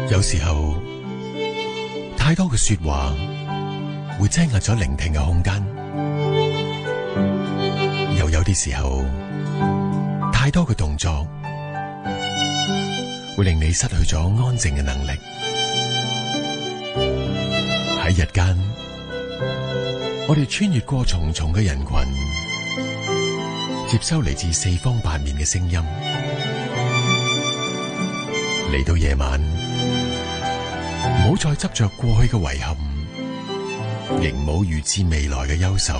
有時候太多嘅說話會擠壓咗聆聽嘅空間，又有啲時候太多嘅動作會令你失去咗安靜嘅能力。喺日間，我哋穿越過重重嘅人群，接收嚟自四方八面嘅聲音。嚟到夜晚，唔好再執着過去嘅遺憾，亦唔好預知未來嘅憂愁，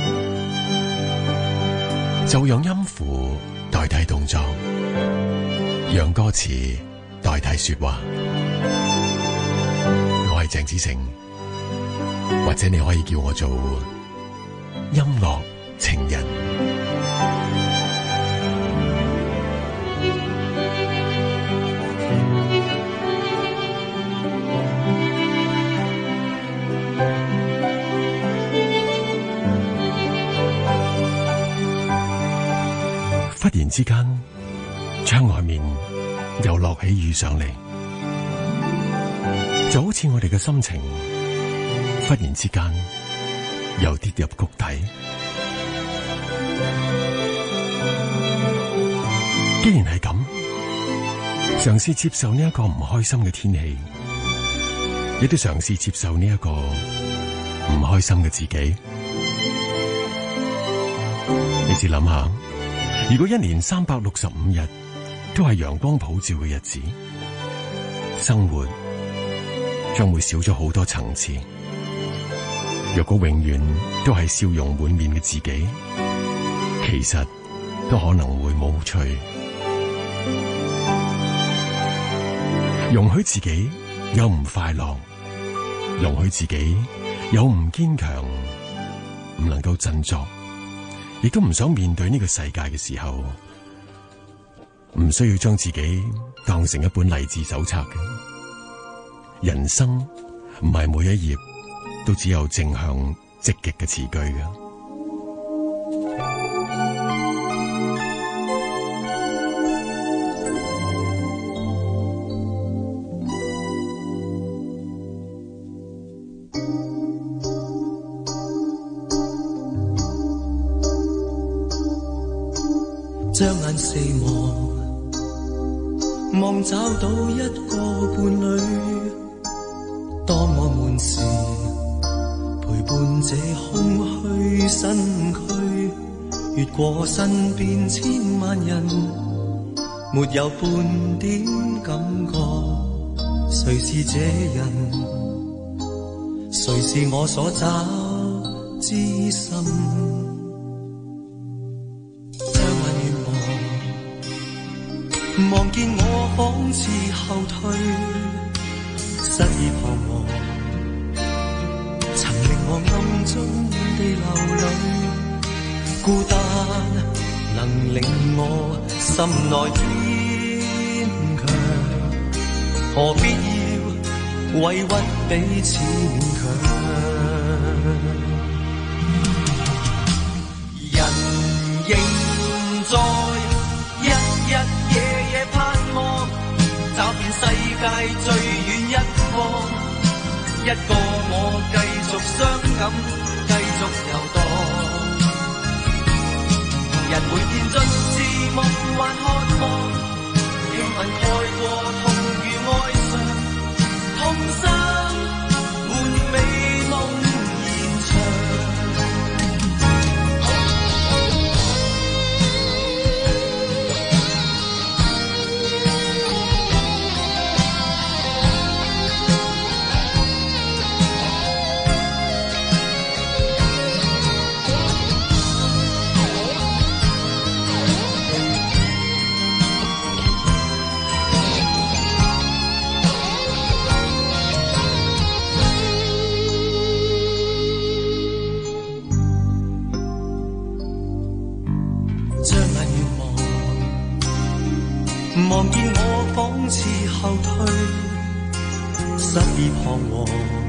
就用音符代替動作，讓歌詞代替說話。我係鄭子誠，或者你可以叫我做音樂情人。忽然之間，窗外面又落起雨上嚟，就好似我哋嘅心情忽然之間又跌入谷底。既然係咁，嘗試接受呢一個唔開心嘅天氣，亦都嘗試接受呢一個唔開心嘅自己。你試諗下，如果一年365日都係陽光普照嘅日子，生活將會少咗好多層次。若果永遠都係笑容滿面嘅自己，其實都可能會冇趣。容許自己有唔快樂，容許自己有唔堅強，唔能夠振作，亦都唔想面對呢個世界嘅時候，唔需要將自己當成一本勵志手冊嘅。人生唔係每一頁都只有正向積極嘅詞句嘅。 將眼四望，望找到一個伴侶。當我們時，陪伴這空虛身軀，越過身邊千萬人，沒有半點感覺。誰是這人？誰是我所找知心？望見我仿似後退，失意彷徨，曾令我暗中地流淚。孤單能令我心內堅強，何必要委屈彼此勉強？人仍在日夜夜盼望，找遍世界最遠一方，一個我繼續傷感，繼續遊蕩。人每天盡是夢幻渴望，聽聞蓋過痛與哀傷，痛心換美夢延長。望見我仿似後退，失意彷徨，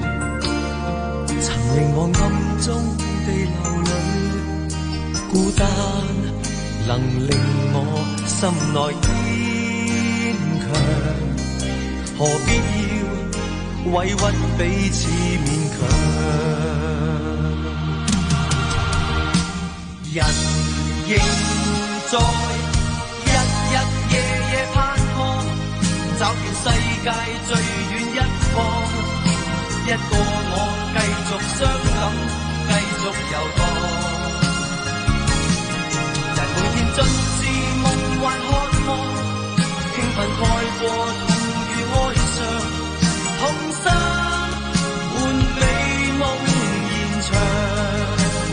曾令我暗中地流淚。孤單能令我心內堅強，何必委屈彼此勉強。人仍在日日夜夜盼望，找遍世界最遠一方，一個我繼續傷感，繼續遊蕩。人每天盡是夢幻渴望，興奮蓋過痛與哀傷，痛心換美夢延長。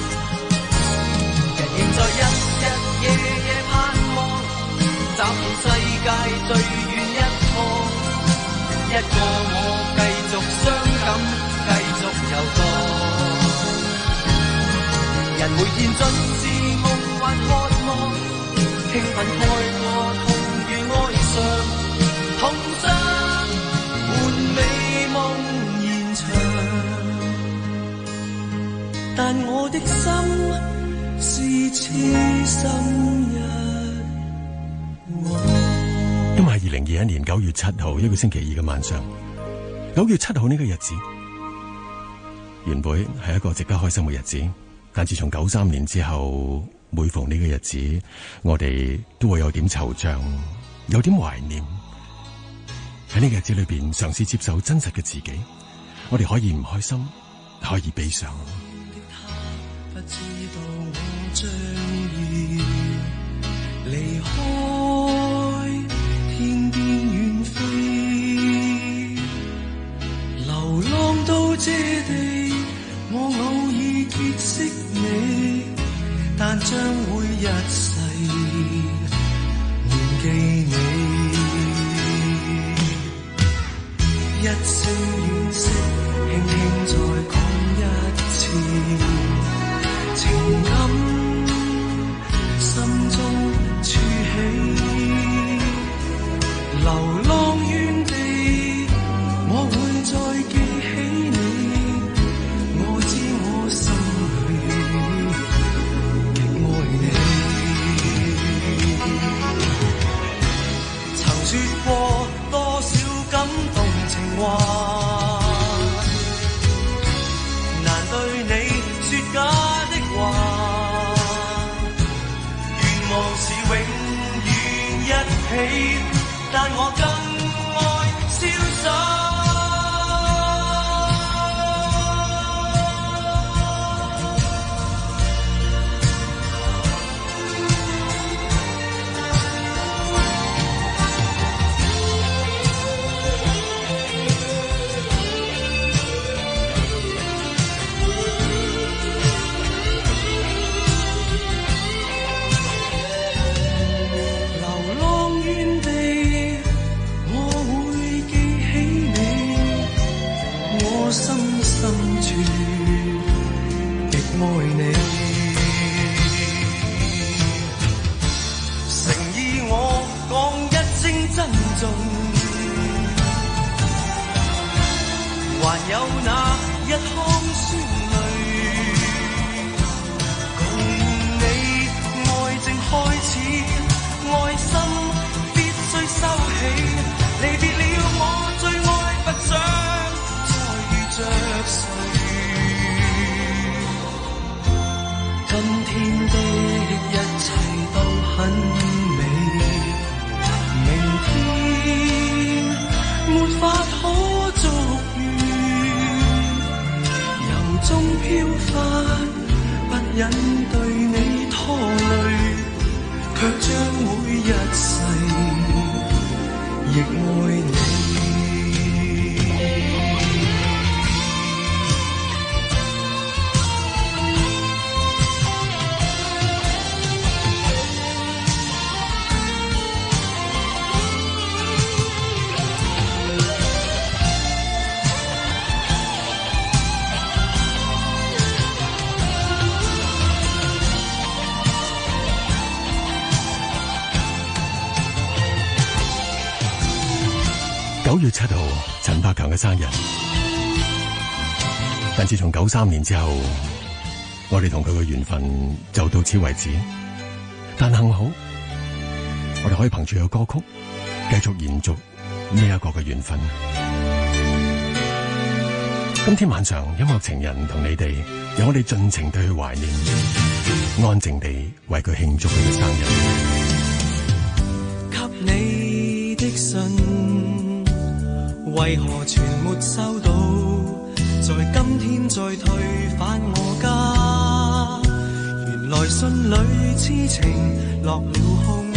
人仍在日日夜夜盼望，找遍世界最遠一方，一個我繼續傷感，繼續遊蕩。人每天盡是夢幻渴望，興奮蓋過痛與哀傷，痛心換美夢延長。但我的心是痴心一往。 今日係2021年9月7號，一個星期二嘅晚上。9月7號呢個日子，原本係一個值得開心嘅日子，但自從93年之後，每逢呢個日子，我哋都會有點惆悵，有點懷念。喺呢個日子裏邊，嘗試接受真實嘅自己，我哋可以唔開心，可以悲傷。 不知道我將要離開天邊遠飛，流浪到這地，我偶爾結識你，但將會一世念記你。一聲惋惜，輕輕再講一次，情感心中儲起，流浪遠地，我會再記起你。我知我心裏極愛你，曾說過多少感動情話，難對你說假的話，願望是永遠一起，但我更愛瀟灑。還有那一腔酸淚，共你愛正開始，愛心必須收起。離別了我最愛，不想再遇着誰。今天的一切都很美，明天沒法可續中飄忽，不忍對你拖累，卻將會一世亦愛你。 9月7號，陳百強嘅生日。但自從93年之後，我哋同佢嘅緣分就到此為止。但幸好，我哋可以憑住個歌曲繼續延續呢一個嘅緣分。 今天晚上音樂情人同你哋，由我哋盡情對佢懷念，安靜地為佢慶祝佢嘅生日。 給你的信，為何全沒收到？在今天再退返我家，原來信裏痴情落了空。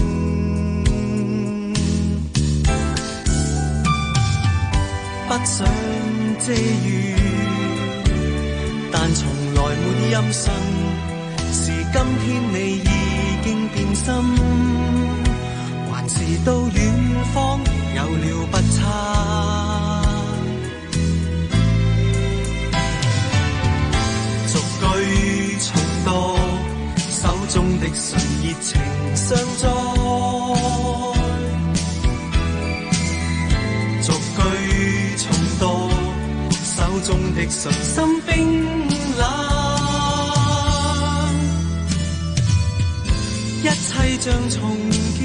不想遮雨，但從來沒音訊，是今天你已經變心，還是到遠方有了不差？逐句重讀，手中的信熱情相載，逐句重讀，手中的信心冰冷，一切像重建，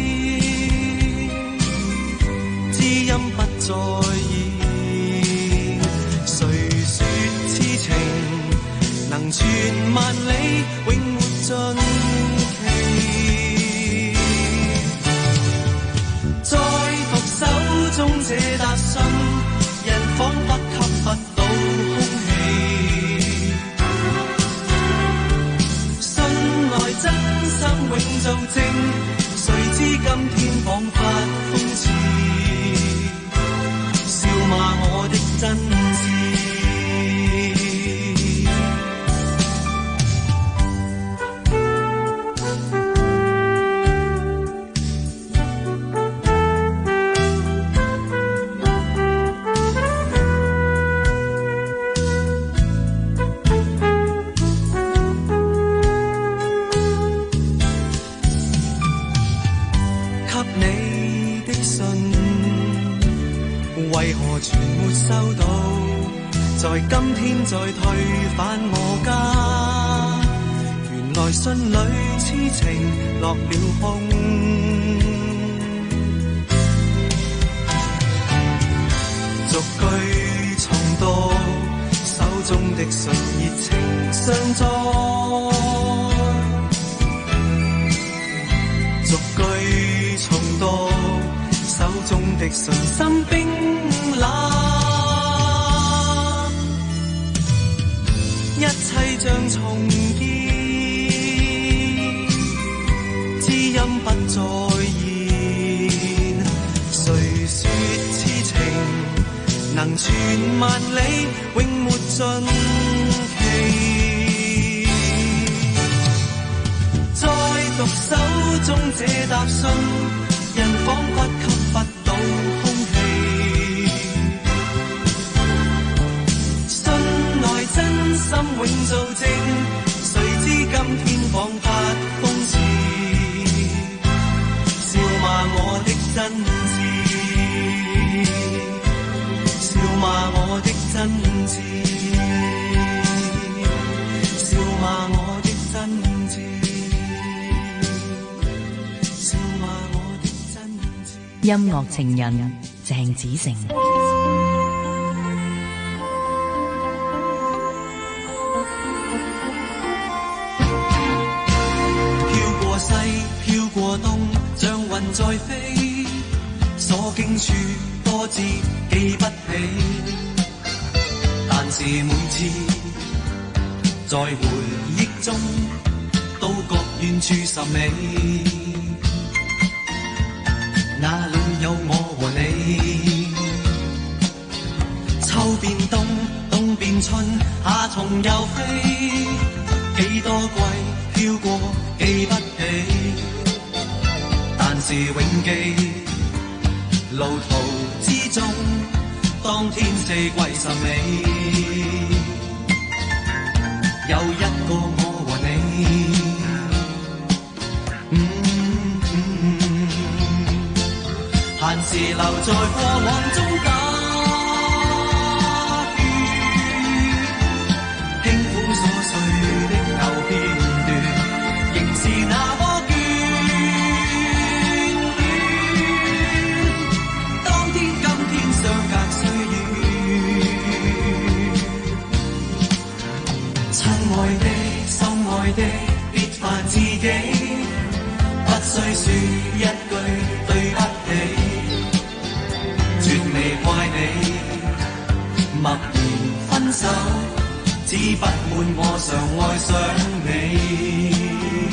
知音不再現，誰說痴情能傳萬里，永沒盡期。再讀手中這沓信，人彷彿吸不到空氣，信來真心永做證，誰知今天彷彿諷刺，笑罵我的真摯。為何全沒收到？在今天再退返我家，原來信裏痴情落了空。逐句重讀，手中的信熱情相載，逐句重讀，手中的信心冰冷，一切像重建，知音不再現，誰說痴情能傳萬里，永沒盡期。再讀手中這沓信，人彷彿吸不到空氣，信來真心永做證，誰知今天彷彿諷刺，笑罵我的真摯，笑罵我的真摯，笑罵我的真摯。 音樂情人鄭子誠， 飄過西，飄過東，像雲在飛，所經處多知記不起，但是每次在回憶中，都覺遠處甚美。那裏有我和你，秋變冬，冬變春，夏蟲又飛，幾多季飄過記不起，但是永記路途之中，當天四季甚美，有一個我和你。閒時留在過往中打圈，輕撫瑣碎的舊片段，仍是那麼眷戀。當天今天相隔歲月， 默然分手，只不滿我常愛上你。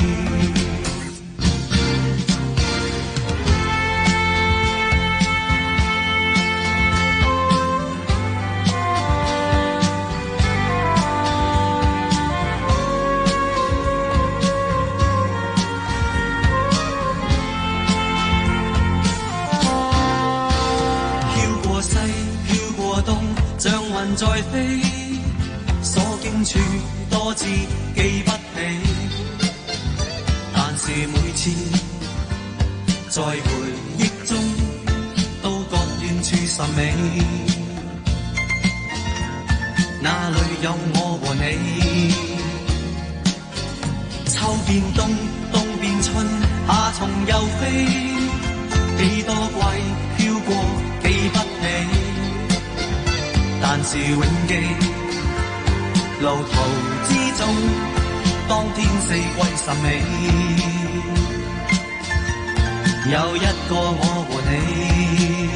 在飛，所經處多次記不起，但是每次在回憶中都覺遠處甚美。那裏有我和你，秋變冬，冬變春，夏蟲又飛，幾多季飄過記不起。但是永記路途之中，當天四季甚美，有一個我和你。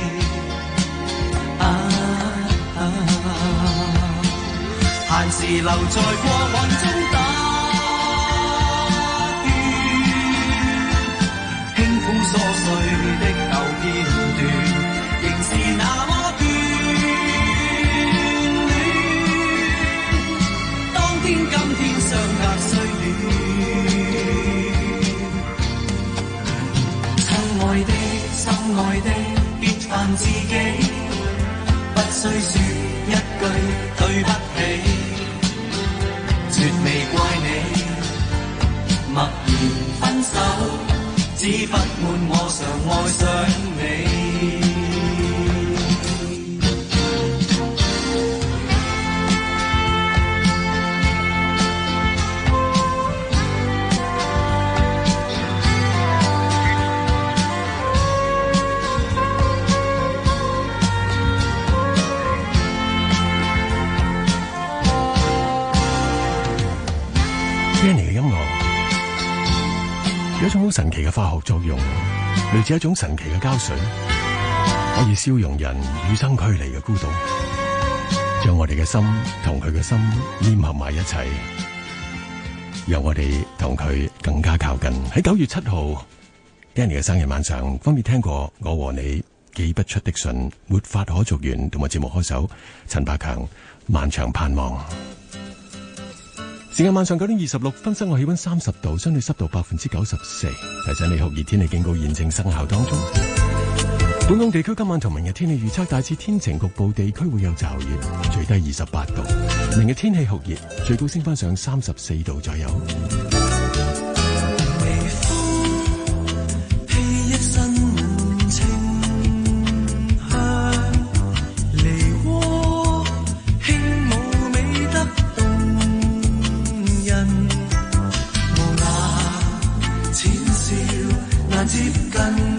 閒時留在過往中打圈，輕風瑣碎的舊片段，仍是那麼今天相隔雖遠，親愛的心愛的別煩自己，不需說一句對不起，絕未怪你默然分手，只不滿我常愛上你。 Danny 嘅音樂有一種好神奇嘅化學作用，類似一種神奇嘅膠水，可以消融人與生俱嚟嘅孤獨，將我哋嘅心同佢嘅心黏合埋一齊，讓我哋同佢更加靠近。喺9月7號 Danny 嘅生日晚上，分別聽過我和你寄不出的信、沒法可續緣，同埋節目開首陳百強漫長盼望。時間晚上9點26分，室外氣溫30度，相對濕度94%。提醒你酷熱天氣警告現正生效當中。本港地區今晚同明日天氣預測大致天晴，局部地區會有驟雨，最低28度。明日天氣酷熱，最高升翻上34度左右。 接近，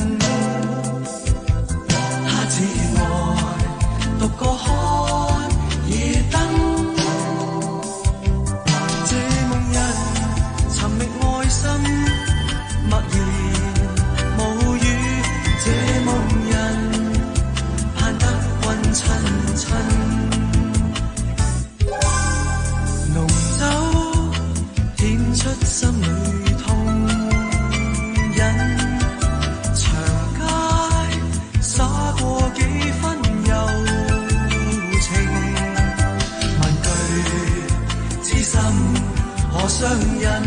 他至愛獨個看夜燈，這夢人尋覓愛心，默然無語，這夢人盼得君親親，濃酒顯出心裏痛忍。灑過幾分柔情，問句痴心何相印？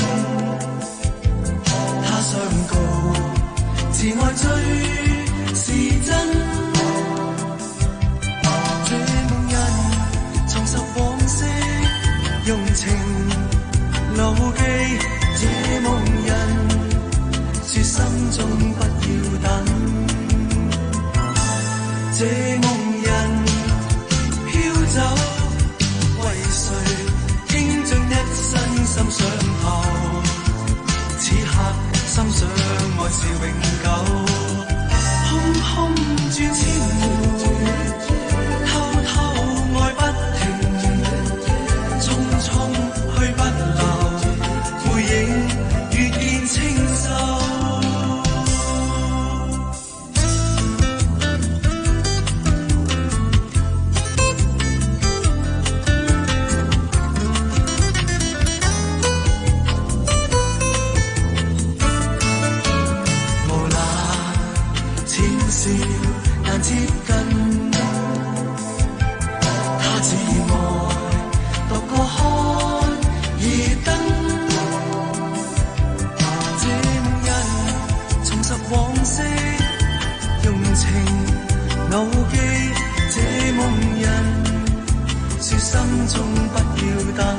他相告自愛最是真，這夢人重拾往昔用情牢記，這夢人說心中不要等。這夢人飄走，為誰傾盡一生心上頭？此刻心想愛是永久，空空轉千回，偷偷愛不停，匆匆去不留，回憶心中不要等，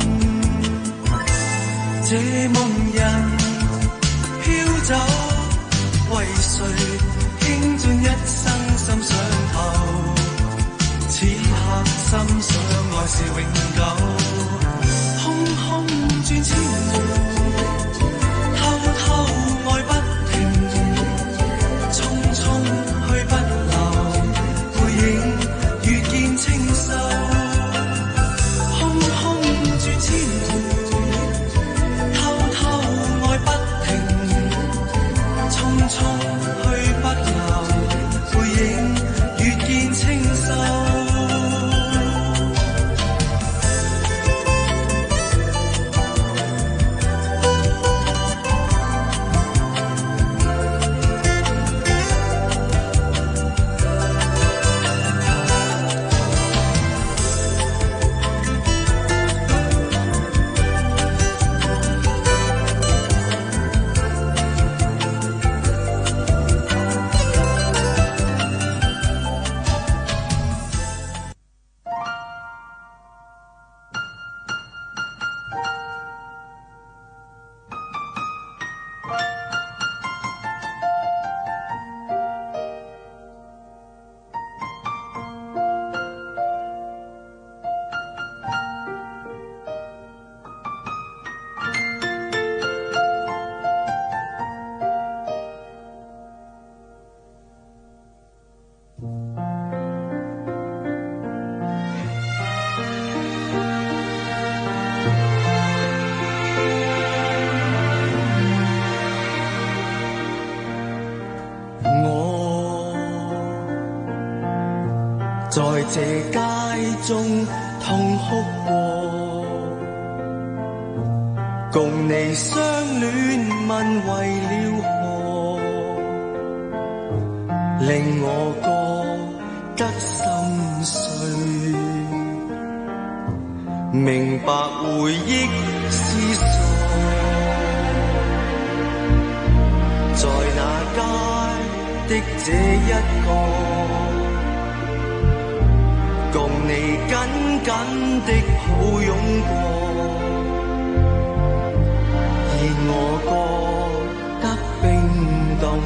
這夢人飄走，為誰傾盡一生心上頭？此刻心想愛是永久，空空轉千回，偷偷愛不停，匆匆去不留，背影越見清秀，空空轉千回，偷偷愛不停，匆匆去不留，背影越見清秀。在這街中痛哭過，共你相戀問為了何，令我覺得心碎，明白回憶是傻，在那街的這一個，共你緊緊的抱擁過，而我覺得冰凍，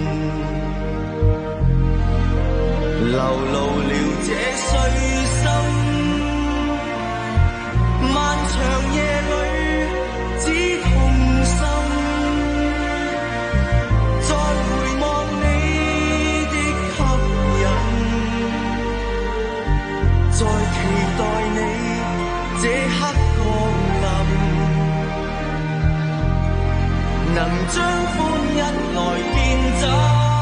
流露了這碎心，漫長夜裏只痛心，再回望你的吸引，再期待你這刻降臨，能將歡欣來變真，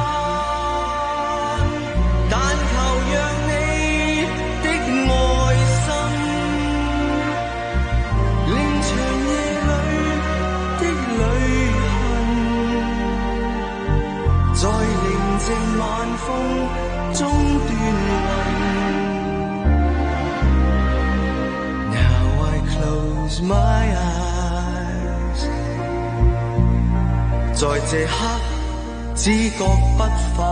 但求讓你的愛心，令長夜裏的旅行，在寧靜晚風中斷魂。Close my eyes， 在這刻只覺不快，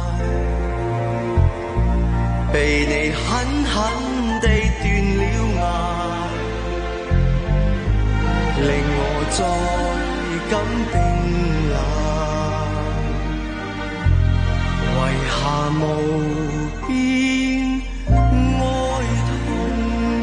被你狠狠地斷了崖，令我再感冰冷，遺下無邊哀痛。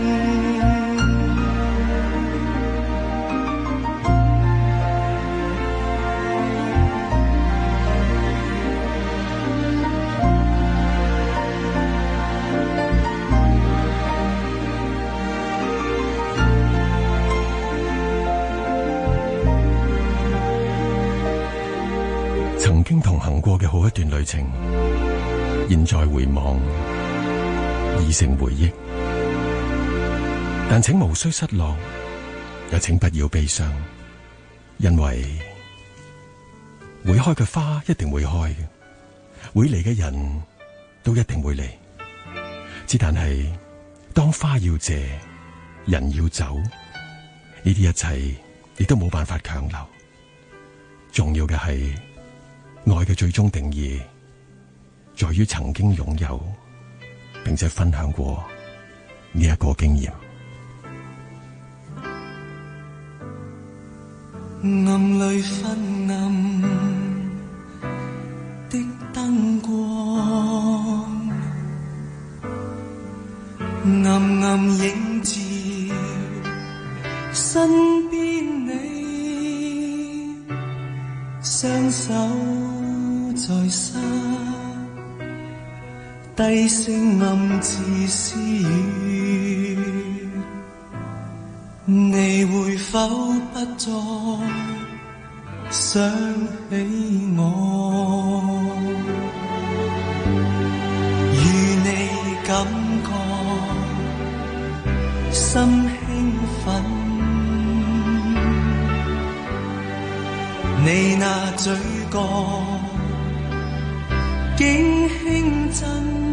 曾經同行過嘅好一段旅程，現在回望已成回憶，但請無需失落，也請不要悲傷，因為會開嘅花一定會開嘅，會嚟嘅人都一定會嚟，只但係當花要謝，人要走，呢啲一切亦都冇辦法強留。重要嘅係愛嘅最終定義，在於曾經擁有，並且分享過呢一個經驗。 暗裏昏暗的燈光，暗暗映照身邊你，雙手在沙，低聲暗自私語，你會否不再想起我？與你感覺心興奮，你那嘴角竟輕震，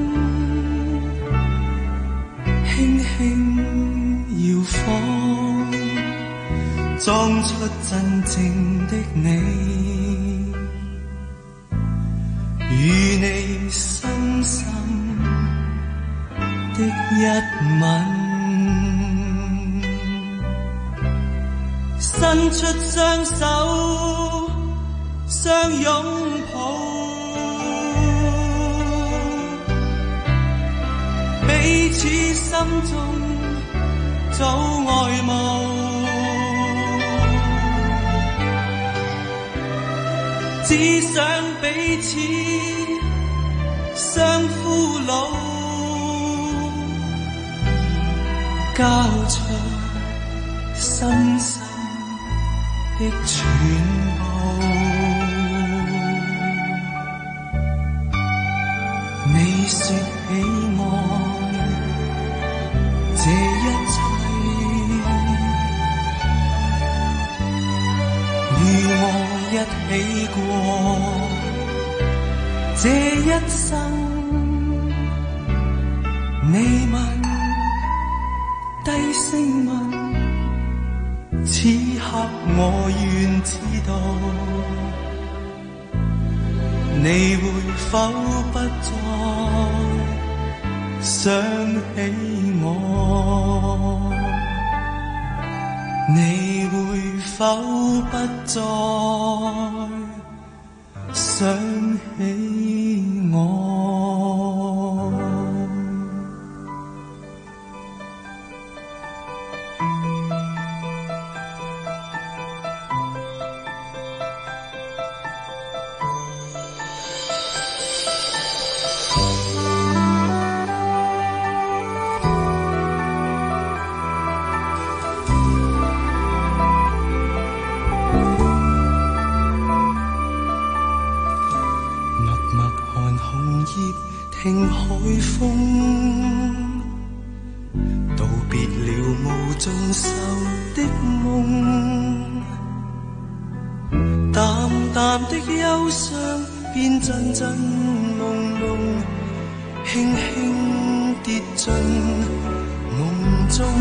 輕輕搖晃，裝出真正的你，與你深深的一吻，伸出雙手相擁抱，彼此心中早愛慕，只想彼此相俘虜，交出深深的全部。你說喜愛這一切，與我一起過這一生。你問，低聲問，此刻我願知道，你會否不再想起我？你會否不再想起我？聽海風，道別了無盡愁的夢，淡淡的憂傷變陣陣朦朧，輕輕跌進夢中，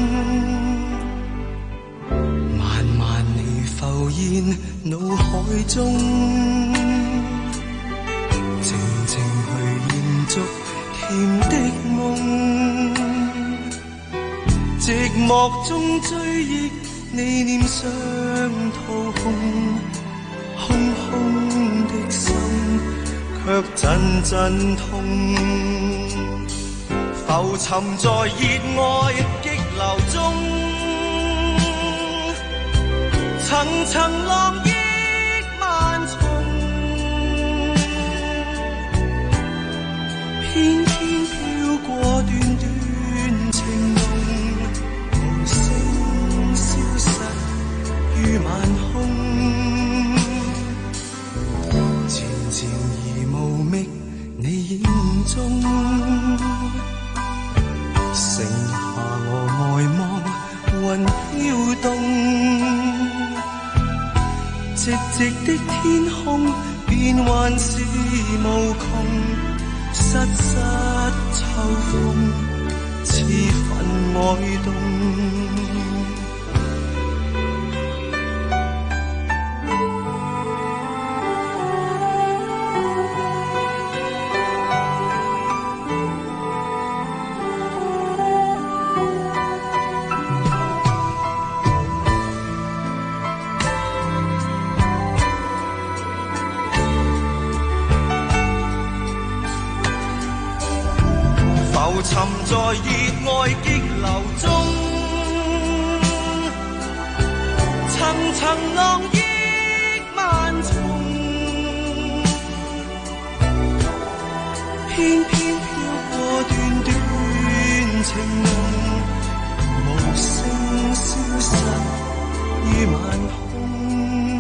慢慢你浮現腦海中，靜靜去延續甜的夢，寂寞中追憶你臉上桃紅，空空的心卻陣陣痛，浮沉在熱愛激流中，層層浪憶萬重，偏偏飄過段段情濃，無聲消失於晚空，漸漸而無覓你影蹤，剩下我呆望雲飄動，寂寂的天空變幻是無窮，瑟瑟秋風似分愛動。 浮沉在熱愛激流中，層層浪億萬重，偏偏飄過段段情夢，無聲消失於晚空。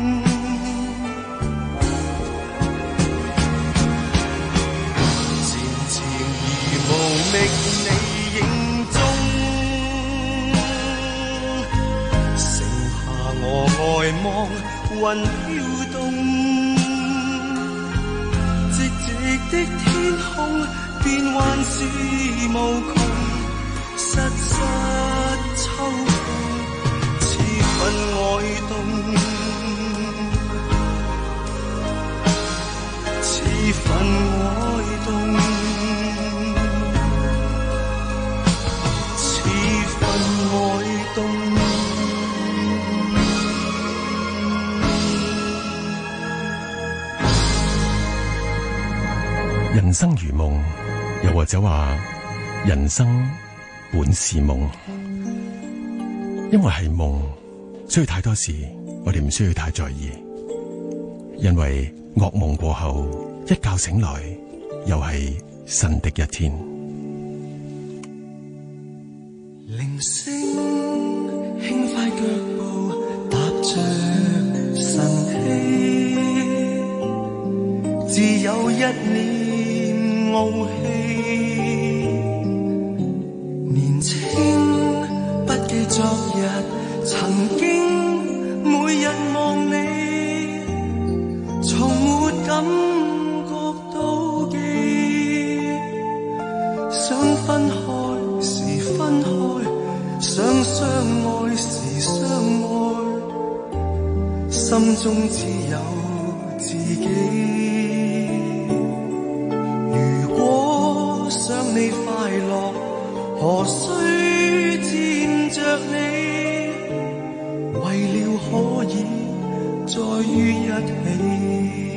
漸漸而無覓你影蹤，剩下我呆望雲飄動，寂寂的天空變幻是無窮，瑟瑟秋風似分愛動，似分愛動，似分愛動。 人生如夢，又或者話人生本是夢，因為係夢，所以太多事我哋唔需要太在意，因為噩夢過後一覺醒來又係新的一天。 鈴聲輕快腳步踏着晨曦，自有一念傲氣，年青不記昨日曾經每日望你，從沒感覺妒忌，想分開時分開，想相愛時相愛，心中只有自己。如果想你快樂，何須佔着你？為了可以再於一起。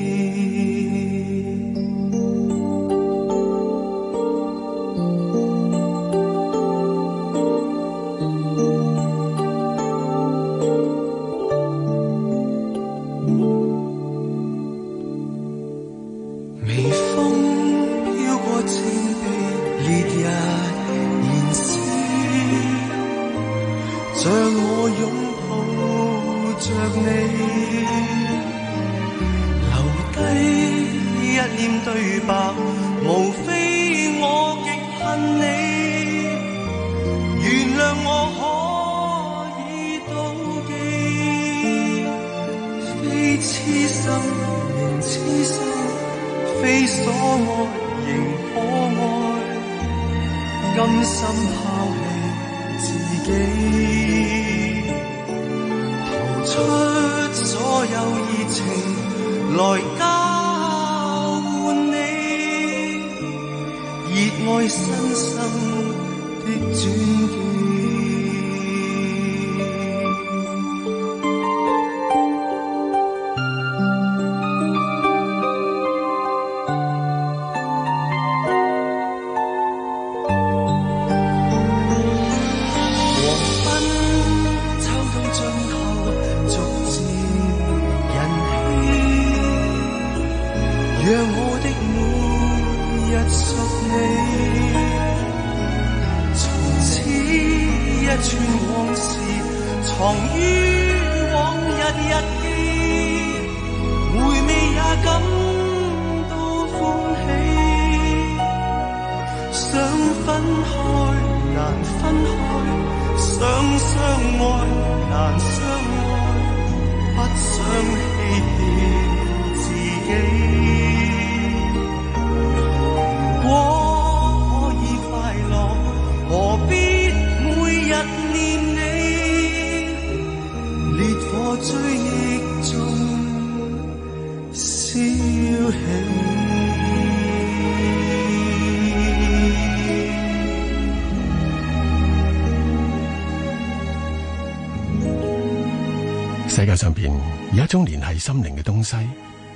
世界上邊有一種聯繫心靈嘅東西，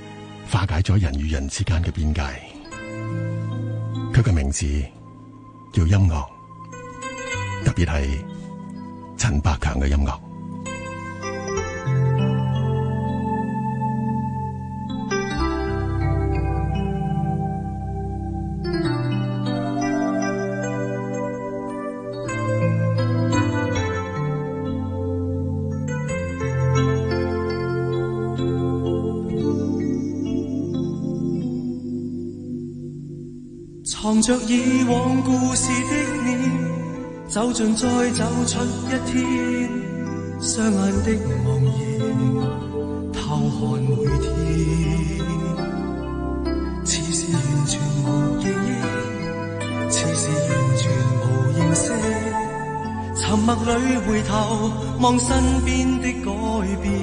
化解咗人與人之間嘅邊界。佢嘅名字叫音樂，特別係陳百強嘅音樂。 藏着以往故事的你，走進再走出一天，雙眼的茫然偷看每天，似是完全無記憶，似是完全無認識，沉默裏回頭望身邊的改變，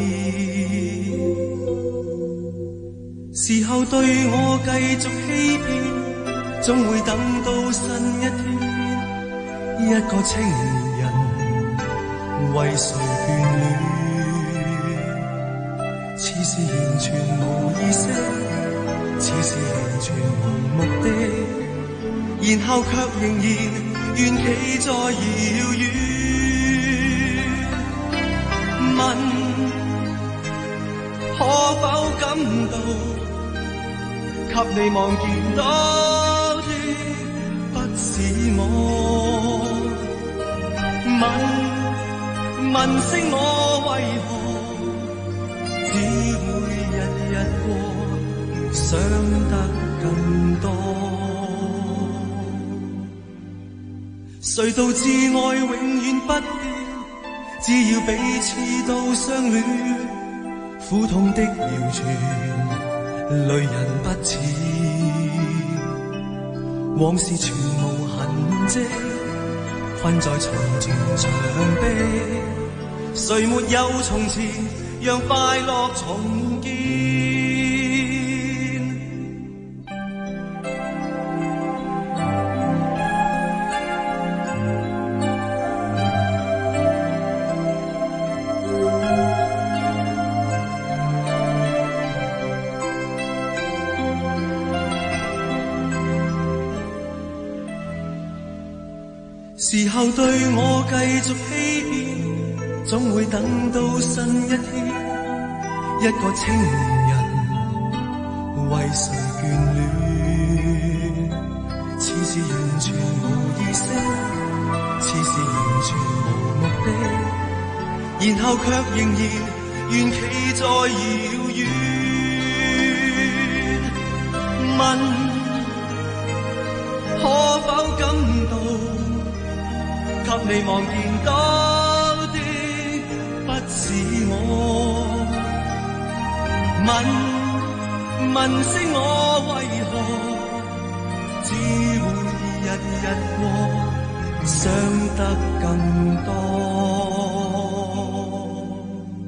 時候對我繼續欺騙，總會等到新一天，一個青年人為誰眷戀，似是完全無意識，似是完全無目的，然後卻仍然願企在遙遠，問可否感到給你望見到是我問聲我為何只會日日過，想得更多，誰導致愛永遠不變，只要彼此都相戀，苦痛的謠傳淚人不似，往事全無痕跡，困在重重牆壁，誰沒有從前讓快樂重建，時候對我繼續欺騙，總會等到新一天，一個青年人為誰眷戀，似是完全無意識，似是完全無目的，然後卻仍然願企在遙遠，問可否感到給你望見到的不是我，問聲我為何只會日日過，想得更多，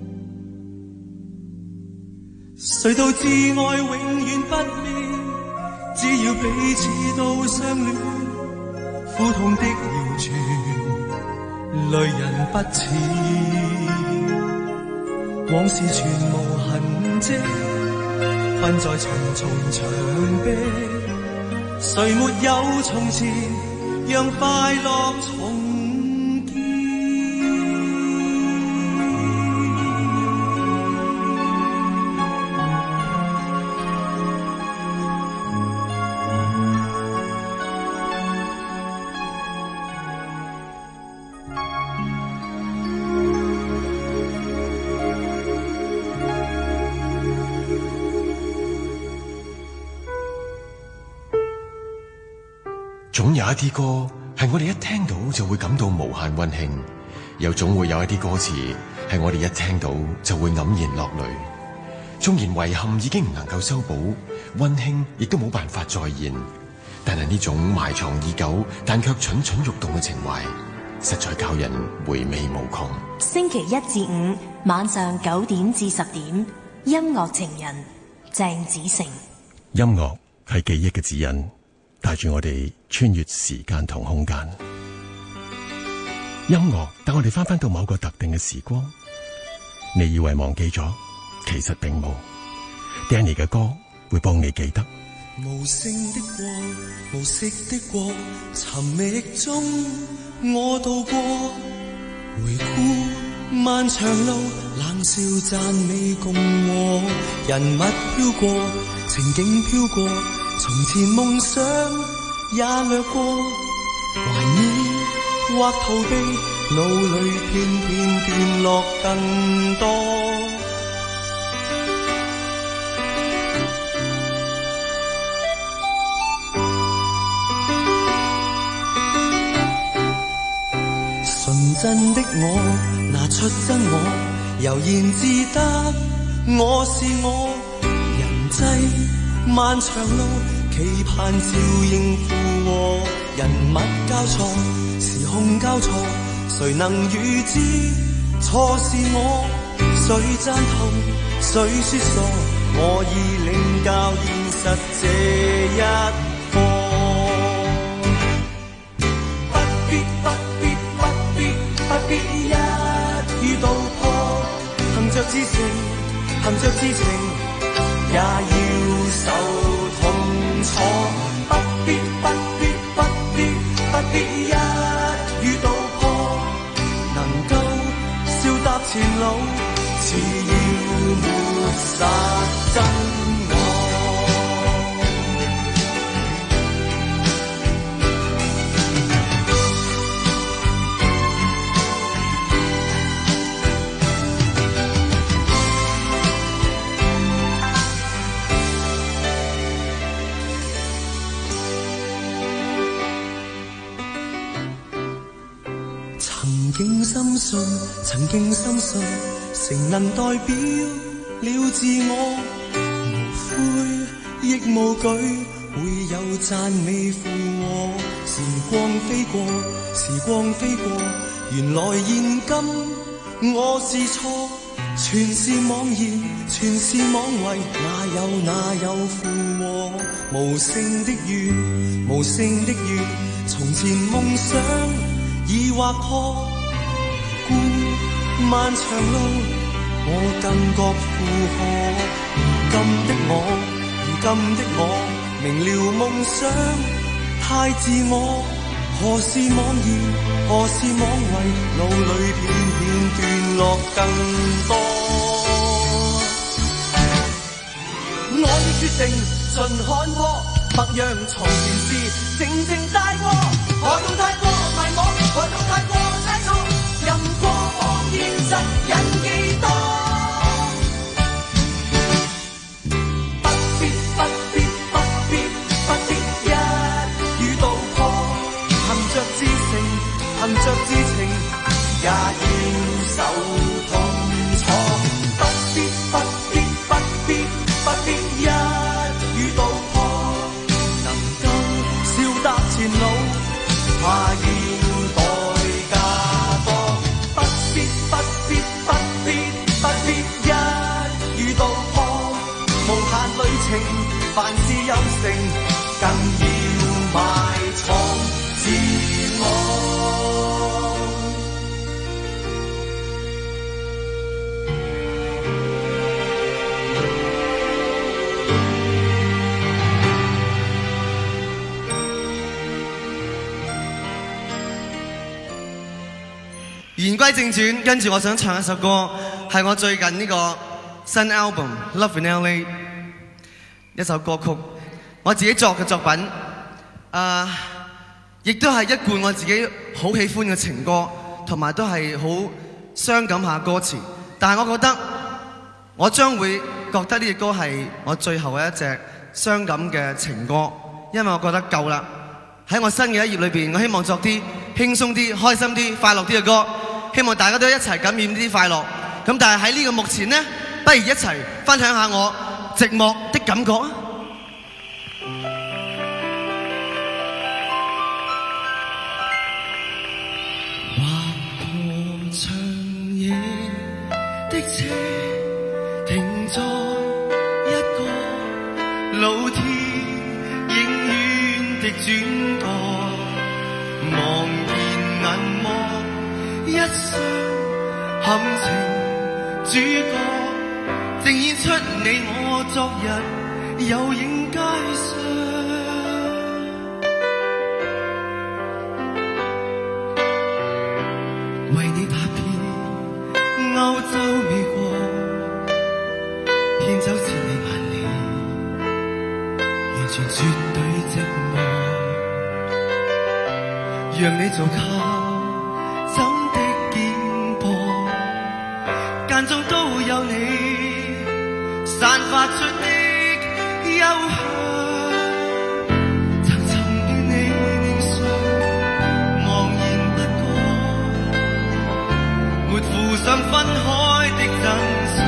誰導致愛永遠不變，只要彼此都相戀，苦痛的謠傳淚人不似，往事全無痕跡，困在重重牆壁，誰沒有從前讓快樂重建。 總有一啲歌係我哋一聽到就會感到無限溫馨，又總會有一啲歌詞係我哋一聽到就會黯然落淚。縱然遺憾已經唔能夠修補，溫馨亦都冇辦法再現，但係呢種埋藏已久但卻蠢蠢欲動嘅情懷，實在教人回味無窮。 星期一至五晚上9點至10點，音樂情人鄭子誠。 音樂係記憶嘅指引，帶住我哋穿越時間同空間。音樂帶我哋翻到某個特定嘅時光，你以為忘記咗，其實並冇。Danny 嘅歌會幫你記得， 無聲的過，無色的過，尋覓中我度過。回顧漫長路，冷笑讚美共和。人物飄過，情景飄過，從前夢想也掠過。懷念或逃避，腦裏片片段落更多。真的我，拿出真我，悠然自得，我是我。人際漫長路，期盼照應附和。人物交錯，時空交錯，誰能預知錯是我？誰贊同，誰說傻？我已領教現實這一不必一語道破，含着知情，含着知情，也要受痛楚。不必一語道破，能夠笑踏前路，只要抹殺真我。曾經深信，誠能代表了自我，無悔亦無懼，會有讚美附和。時光飛過，時光飛過，原來現今我是錯，全是妄言，全是妄為，哪有附和？無聲的怨，無聲的怨，從前夢想已劃破。漫長路，我更覺負荷。如今的我，明了夢想太自我。何時妄言，何時妄為，腦裏片片段落更多。我已決定盡看破，莫讓從前事靜靜帶過。何到太過迷惘，何到太過猜錯，任過往現實人幾多？不必一語道破，含着知情，含着知情，也要受痛楚。不必一語道破，能夠笑踏前路，怕要代價多。不必一語道破，無限旅程，凡事有成，更要埋藏自我。 言歸正傳，跟住我想唱一首歌，係我最近呢個新 album《Love in LA》一首歌曲，我自己作嘅作品，亦都係一貫我自己好喜歡嘅情歌，同埋都係好傷感下歌詞。但係我覺得，我將會覺得呢隻歌係我最後嘅一隻傷感嘅情歌，因為我覺得夠啦。喺我新嘅一頁裏邊，我希望作啲輕鬆啲、開心啲、快樂啲嘅歌，希望大家都一齊感染呢啲快樂。咁但係喺呢個目前呢，不如一齊分享下我寂寞的感覺啊！ 劃過長夜的車，停在一個露天影院的轉角，望見銀幕一雙含情主角，正演出你我昨日有影街上。 為你踏遍歐洲美國，獻走千里萬里，完全絕對寂寞，讓你做靠枕的肩膊，間中都有你散發出的幽香，曾尋見你臉上茫然不覺，沒附上分開的真相，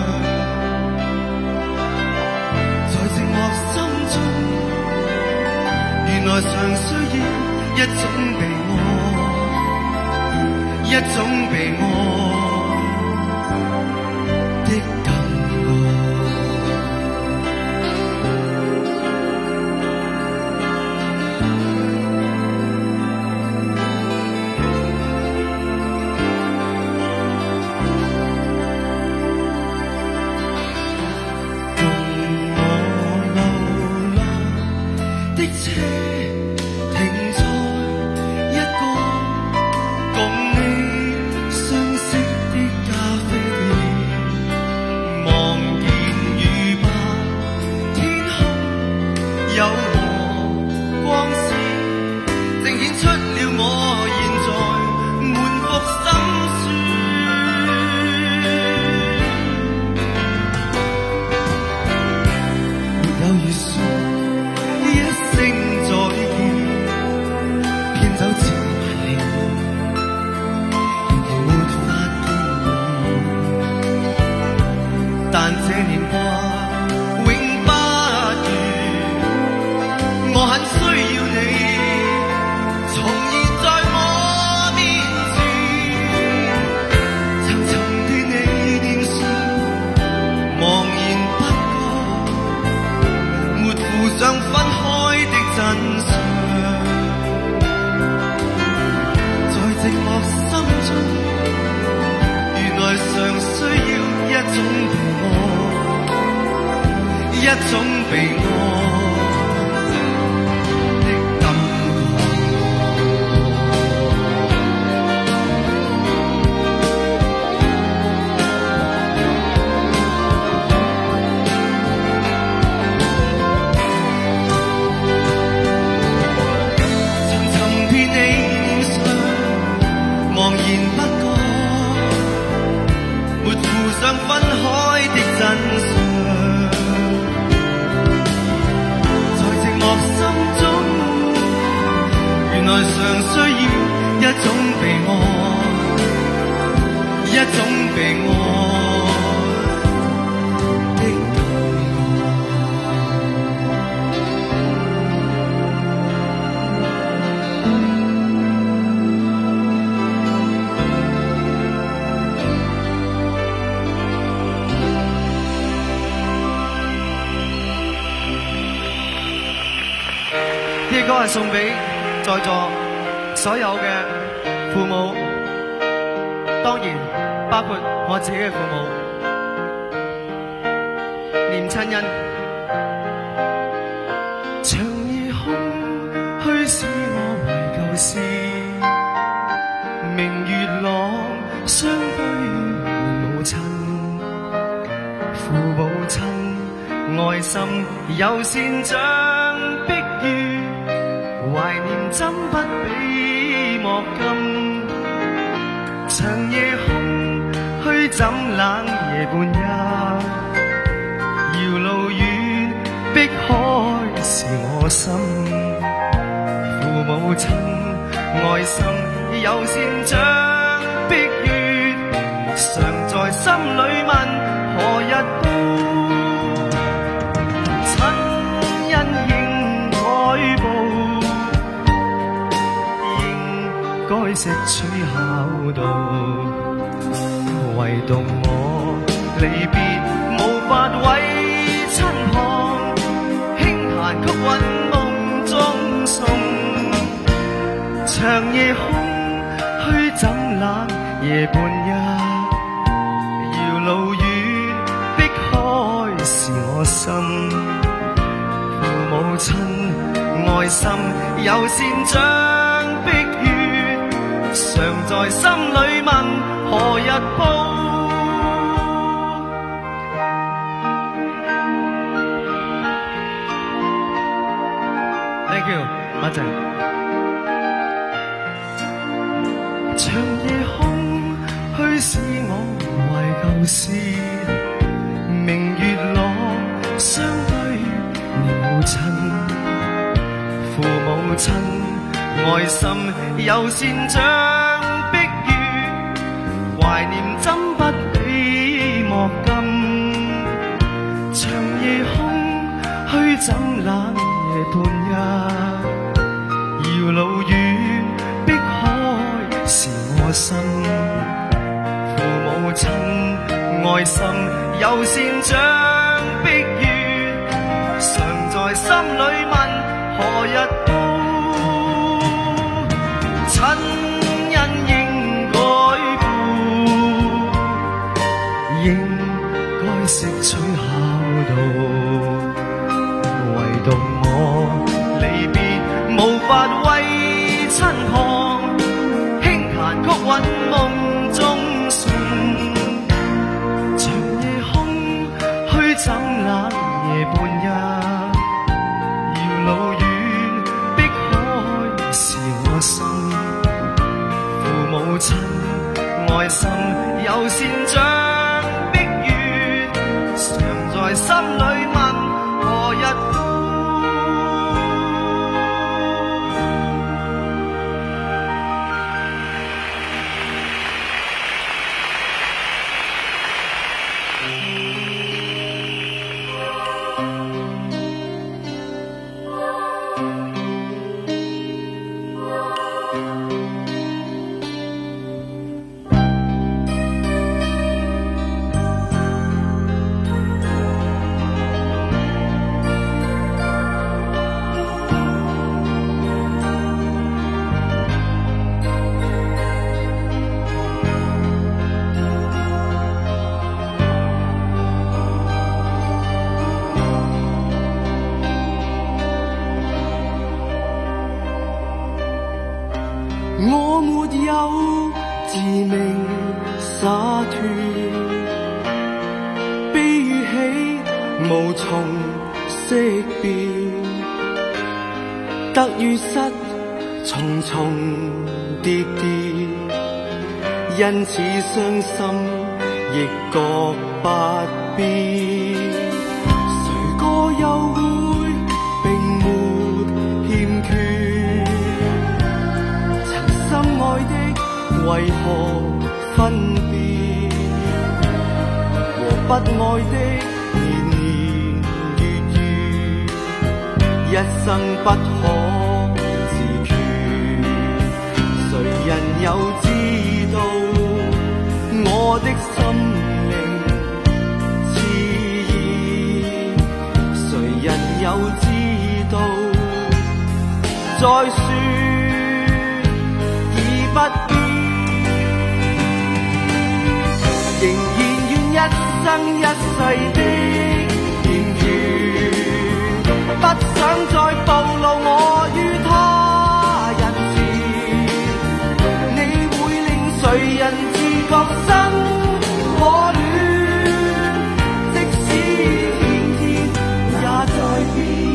在寂寞心中，原來常需要一種被愛，一種被愛的感覺。 歌係送俾在座所有嘅父母，當然包括我自己嘅父母。念親恩。長夜空虛使我懷舊事，明月朗相對母親，父母親愛心友善像碧月。懷念怎不比莫金？長夜空虛怎冷夜半夜？遙路遠，碧海是我心。父母親愛心友善像碧月，常在心裏問何日到？親恩應該報。該識取孝道，唯獨我離別無法為親看，輕彈曲韻夢中送。長夜空虛怎冷夜半夜？遙路遠，碧海是我心。父母親愛心友善像碧月。常常在心裏問何日報。Thank you， 多謝。長夜空虛使我懷舊事，明月落相對年無塵，父母親愛心猶善像碧月，懷念針不比莫金。長夜空虛怎冷夜半日，遙路遠碧海是我心。父母親愛心猶善像碧月，常在心裏問何日報。親恩應該報，應該識取孝道，唯獨我離別無法為親看，輕彈曲韻夢中旋。長夜空虛怎冷夜半日，遙路遠碧海是我心。父母親愛心猶善像碧月，常在心裏問何日報。我沒有自命灑脱，悲與喜無從識別，得與失重重疊疊，因此傷心亦覺不必。誰個又會並沒欠缺？心愛的為何分別？和不愛的年年月月，一生不可自決。誰人又知道我的心靈熾熱？誰人又知道再說不必，仍然願一生一世的嫌餘，不想再暴露我於他人前。你會令誰人自覺生可戀？即使天天也在變。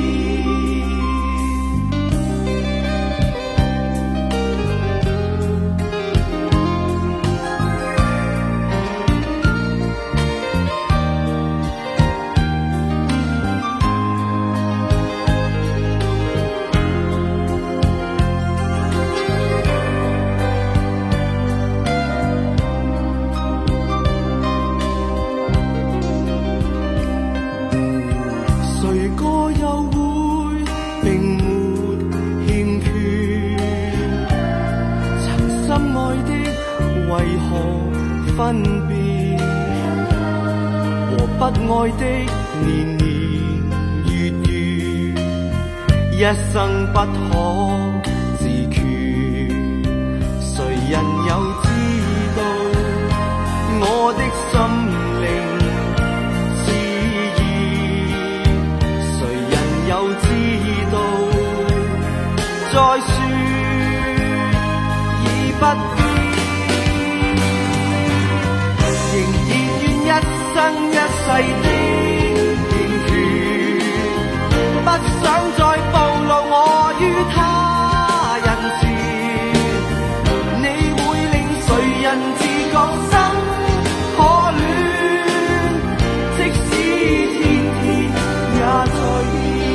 分別和不愛的年年月月，一生不可自決。誰人又知道我的心靈熾熱？誰人又知道再說已不必。 的欠缺，不想再暴露我於他人前，你會令誰人自覺心可戀，即使天天也在變，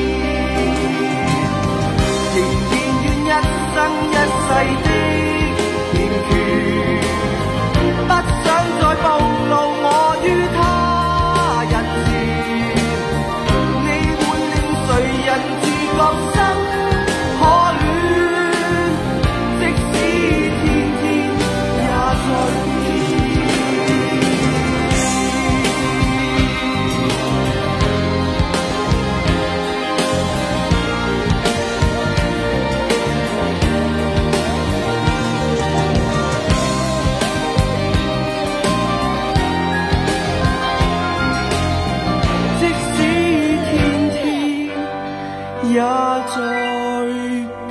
仍然願一生一世的欠缺，不想再暴露我於他人前，你會令誰人自覺心可戀，即使天天也在變。也在變。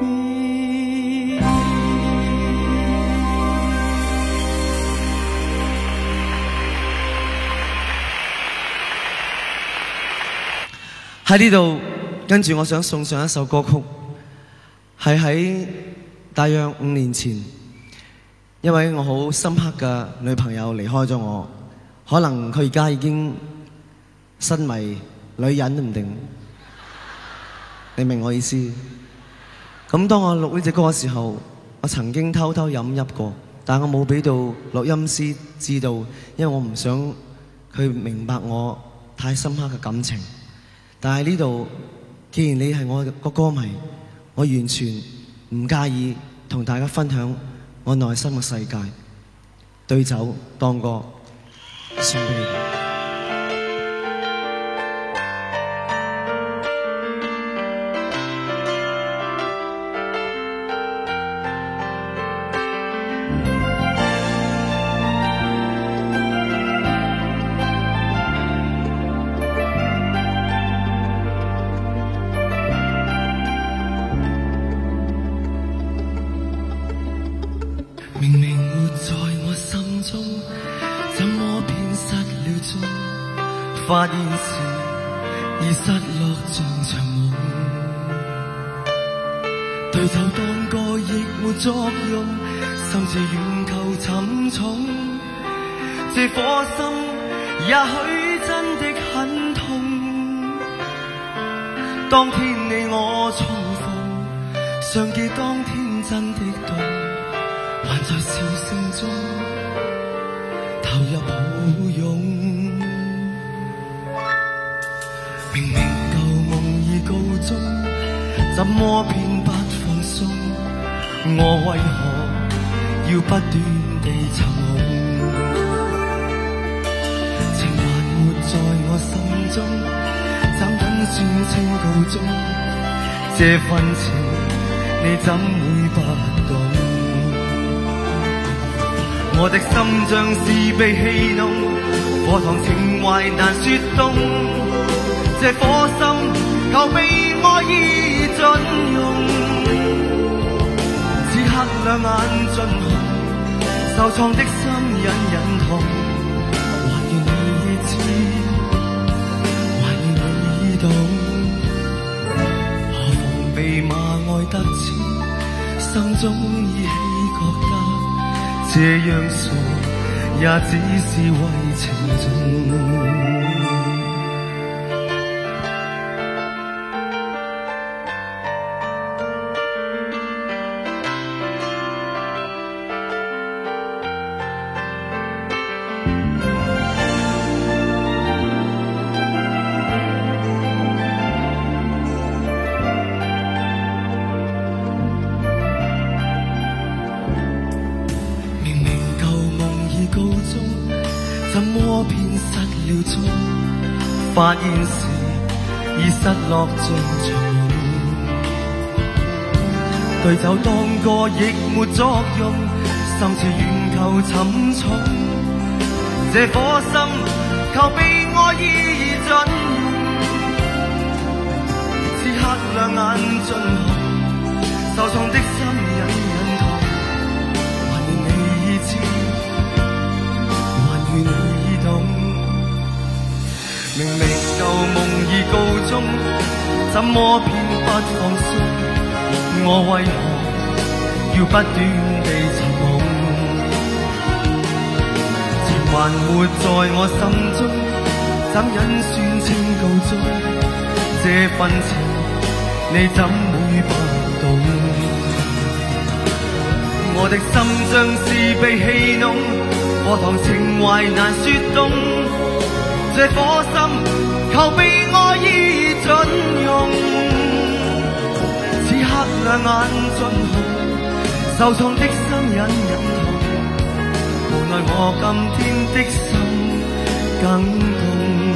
喺呢度，跟住我想送上一首歌曲，係喺大約5年前，一位我好深刻嘅女朋友離開咗我，可能佢而家已經身為女人都唔定。你明我意思？咁當我錄呢隻歌嘅時候，我曾經偷偷飲泣過，但我冇俾到錄音師知道，因為我唔想佢明白我太深刻嘅感情。但係呢度，既然你係我個歌迷，我完全唔介意同大家分享我內心嘅世界。對酒當歌，送俾你。 明明活在我心中，怎麼偏失了蹤？發現時已失落像場夢，對酒當歌亦沒作用，心似遠球沉重。這顆心也許真的很痛，當天你我重逢，尚記當天真的凍，還在笑聲中投入抱擁。明明舊夢已告終，怎麼偏不放鬆？我為何要不斷地尋夢？情還沒在我心中，怎等算稱告終？這份情你怎會不懂？我的心像是被戲弄，課堂情懷難說動。這顆心求被愛意盡用，此刻兩眼盡紅，受創的心隱隱痛。還願你知，還願你懂，何妨被罵愛得遲，心中依稀覺得這樣傻，也只是為情重。發現時已失落像場夢，對酒當歌亦沒作用，心似遠球沉重。這顆心求被愛意盡用，此刻兩眼盡紅，受創的心隱隱痛。還願你知，還願你懂。 中，怎麼偏不放鬆？我為何要不斷地尋夢？情還活在我心中，怎忍算清告終？這份情你怎會不懂？我的心像是被戲弄，荷塘情懷難說動。這顆心求被愛意盡用，此刻兩眼盡紅，受創的心隱隱痛。無奈我今天的心更痛，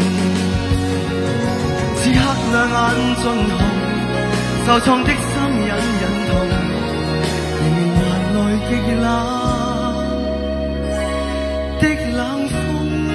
此刻兩眼盡紅，受創的心隱隱痛。迎面還來極冷的冷風。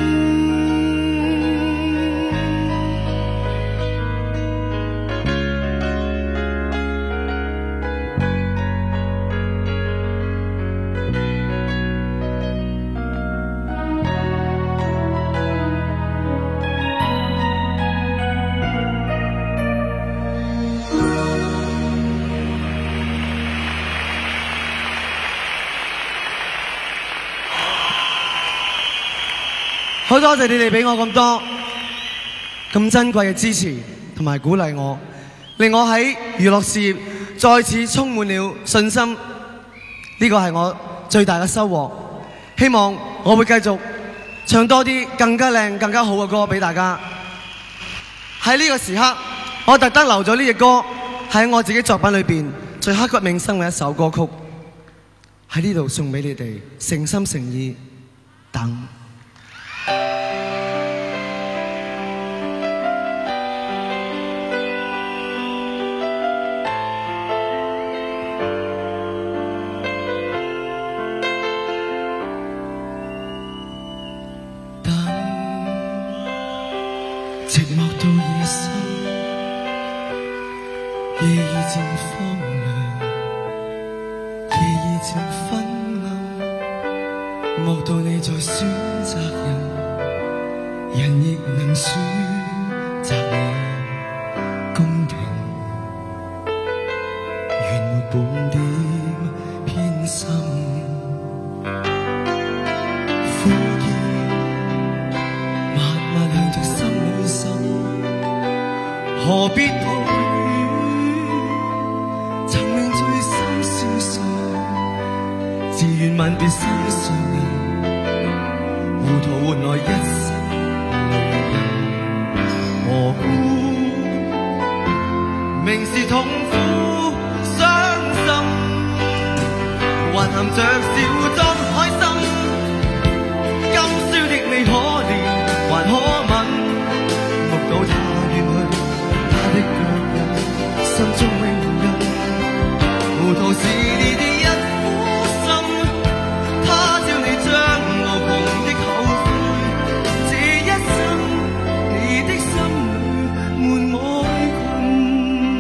好多謝你哋俾我咁多咁珍貴嘅支持同埋鼓勵我，令我喺娛樂事業再次充滿了信心。呢個係我最大嘅收穫。希望我會繼續唱多啲更加靚、更加好嘅歌俾大家。喺呢個時刻，我特登留咗呢隻歌喺我自己作品裏邊最刻骨銘心嘅一首歌曲，喺呢度送俾你哋，誠心誠意等。 寂寞到夜深，夜已漸荒涼，夜已漸昏暗。莫道你在選擇人，人亦能選擇你。公平，原沒半點偏心。何必抱怨？曾令醉心消碎，自願吻別心上人，糊塗換來一生淚印。何故明是痛苦傷心，還含着笑裝開心？今宵的你可憐還可吻，目睹他遠去。的腳印，心中永印，糊塗是你的一顆心，他朝你將無窮的後悔，這一生你的心裏滿愛困。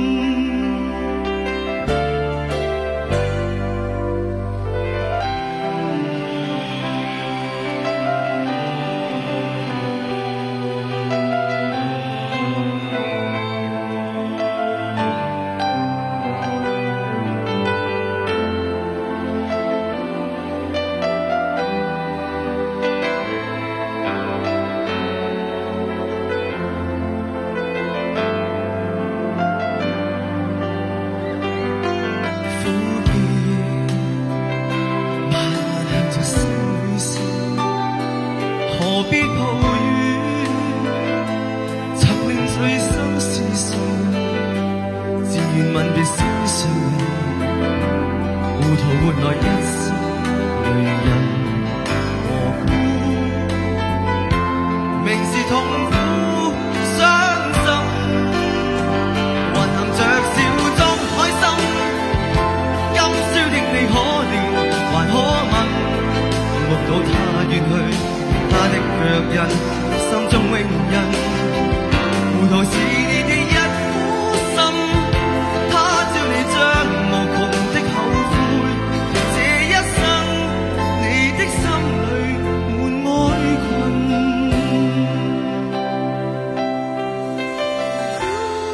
何必抱怨？曾令醉心思碎，自願吻別心上人，糊塗換來一生淚印。何故明是痛苦傷心，還含着笑裝開心？今宵的你可憐還可吻，目睹他遠去。他的腳印，心中永印，糊塗是你的一顆心，他朝你將無窮的後悔，這一生你的心裏滿愛困。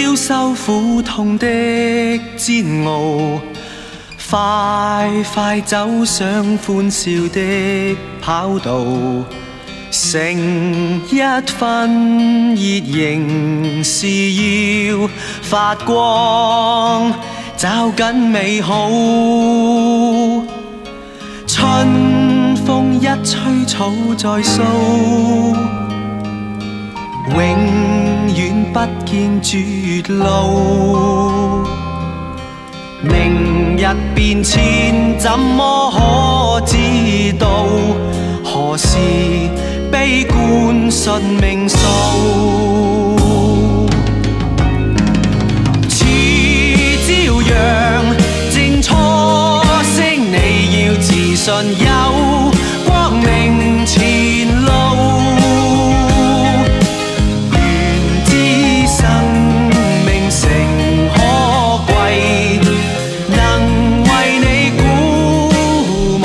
了受苦痛的煎熬，快快走上歡笑的跑道，成一分熱仍是要發光，找緊美好。春風一吹草再蘇，永遠不見絕路。明日變遷怎麼可知道？何時悲觀信命數？似朝陽正初升，你要自信有光明前路。願知生命誠可貴，能為你鼓舞。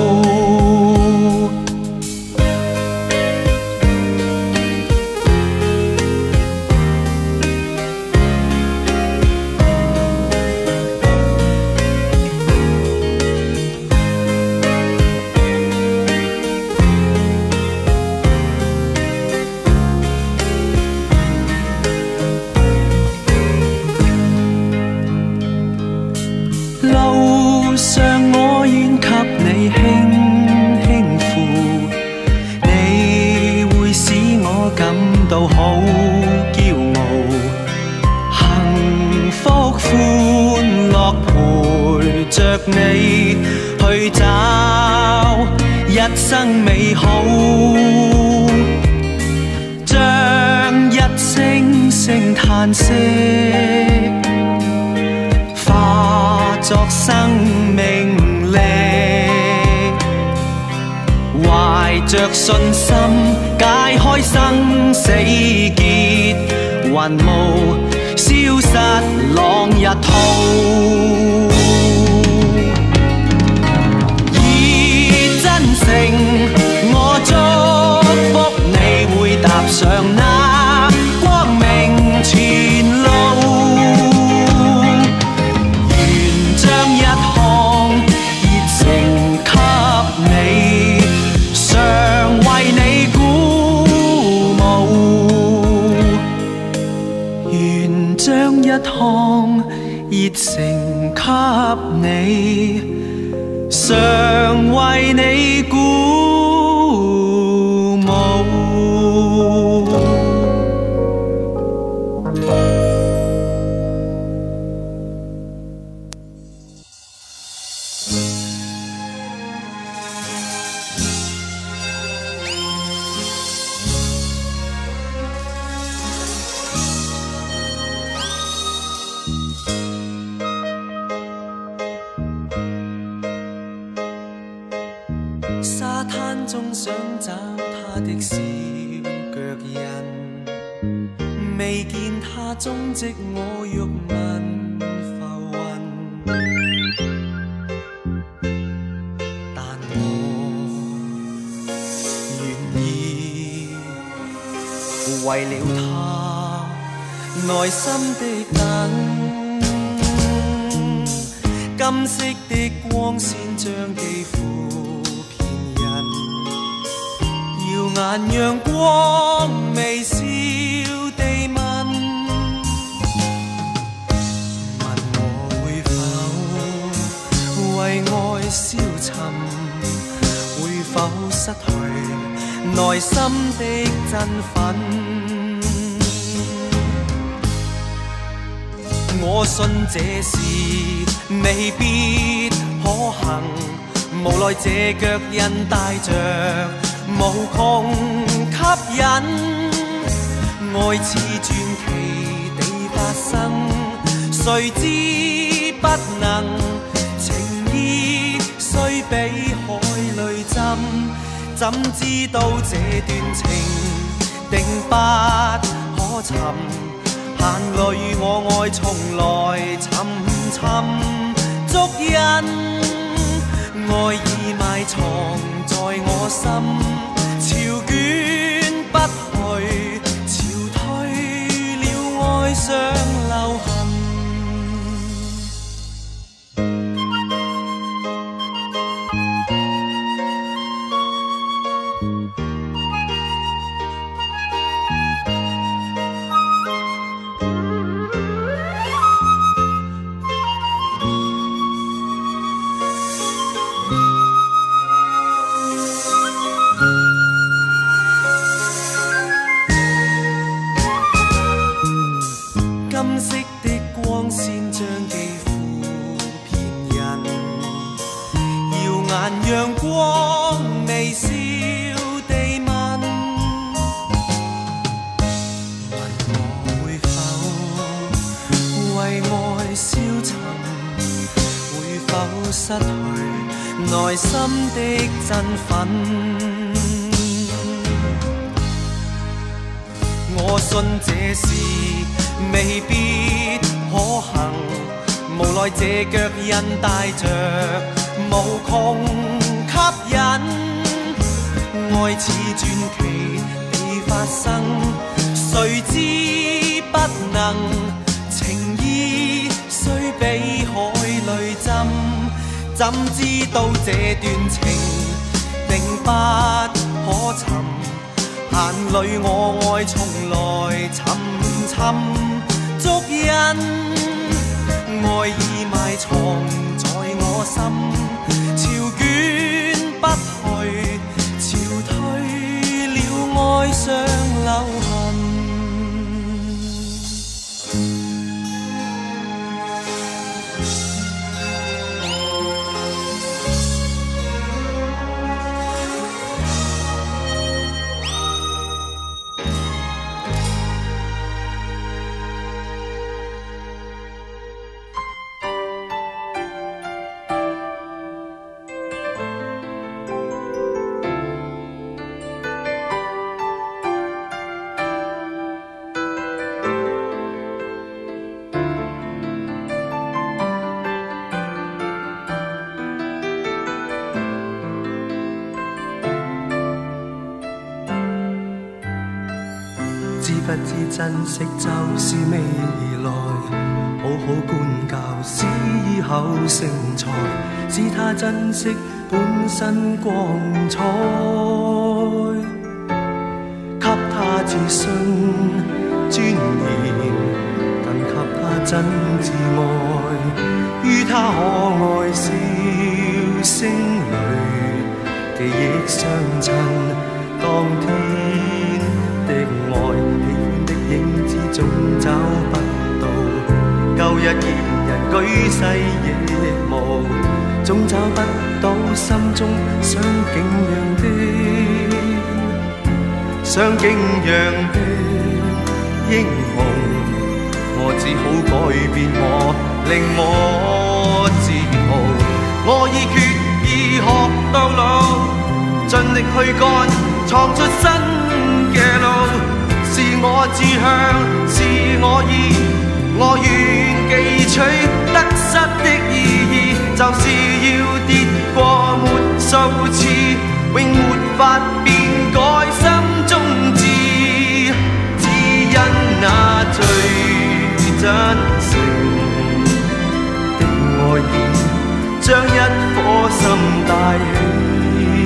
路上我願給你輕輕扶，你會使我感到好驕傲。幸福歡樂陪着你去找一生美好，將一聲聲嘆息化作生命力，懷着信心解開生死結，雲霧消失朗日圖。以真誠我祝福你會踏上那光明前路。將一項熱誠給你，常為你鼓舞。願將一項熱誠給你，常為你鼓舞。沙灘中想找他的小腳印，未見他蹤跡，我欲問浮雲，但我願意為了他內心的燈，金色的光線將肌膚眼陽光微笑地問我會否為愛消沉，會否失去內心的振奮。我信這事未必可行，無奈這腳印帶着無窮吸引，愛似傳奇地發生，誰知不能，情意雖比海淚浸，怎知道這段情定不可尋，眼淚我愛從來沉沉足印，愛已埋藏在我心，潮捲不去，潮退了愛上流。 先將肌膚騙人，耀眼陽光微笑地問我會否為愛消沉，會否失去內心的振奮。我信這事未必可行，無奈這腳印帶着無窮吸引，愛似傳奇地發生，誰知不能，情意雖比海淚浸，怎知道這段情定不可尋，眼裏我愛從來沉沉足印，愛已埋藏在我心，潮捲不去，潮退了愛上留痕。知不知珍惜就是未來，好好管教是以後成才，使他珍惜本身光彩，給他自信尊嚴，更給他真摯愛，於他可愛笑聲裏記憶相襯，當天的愛，喜歡的影子總找不到，舊日二人舉世野無，總找不到心中想景仰的英雄。我只好改變我，令我自豪。我已決意學到老，盡力去幹，創出新嘅路。是我志向，是我意，我願記取得失的意義，就是要跌過沒數次，永沒法變改心中志，只因那最真誠的愛意，將一顆心帶起。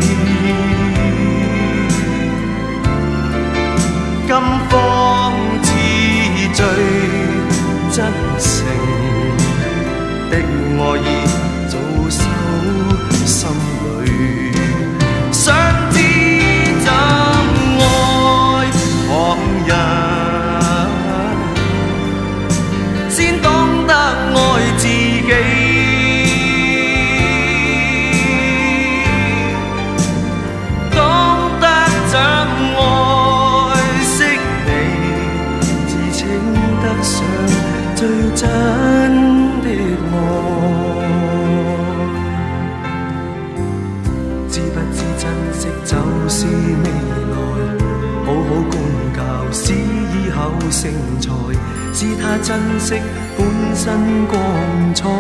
今方知最真誠的愛意早收心裏，想知怎愛旁人，先懂得愛自己。懂得怎愛惜你，至稱得上最真的愛。知不知珍惜就是未來，好好管教使以後成才，使他珍惜本身光彩，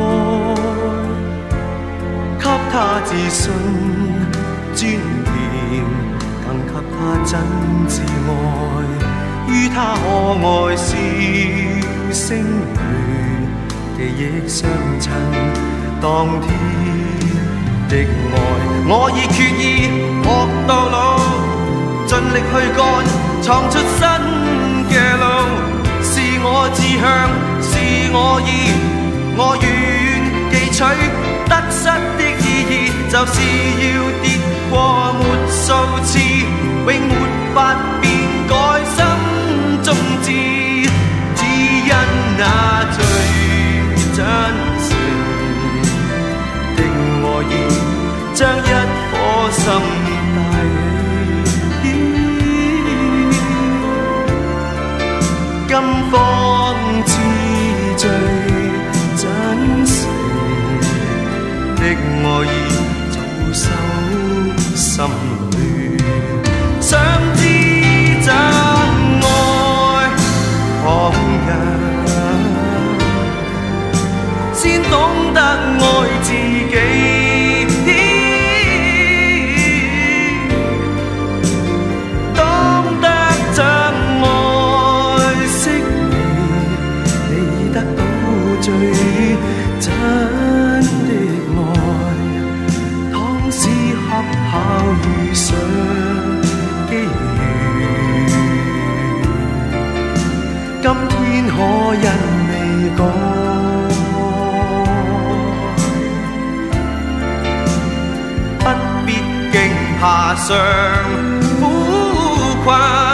給他自信尊嚴，更給他真摯愛，於他可愛笑聲裏記憶相襯，當天的愛，我已決意學到老，盡力去幹，創出新嘅路。是我志向，是我意，我願記取得失的意義，就是要跌過沒數次，永沒法變改心中志，只因那最最真的愛，倘使恰巧遇上機遇，今天可因未改，不必驚怕上苦困。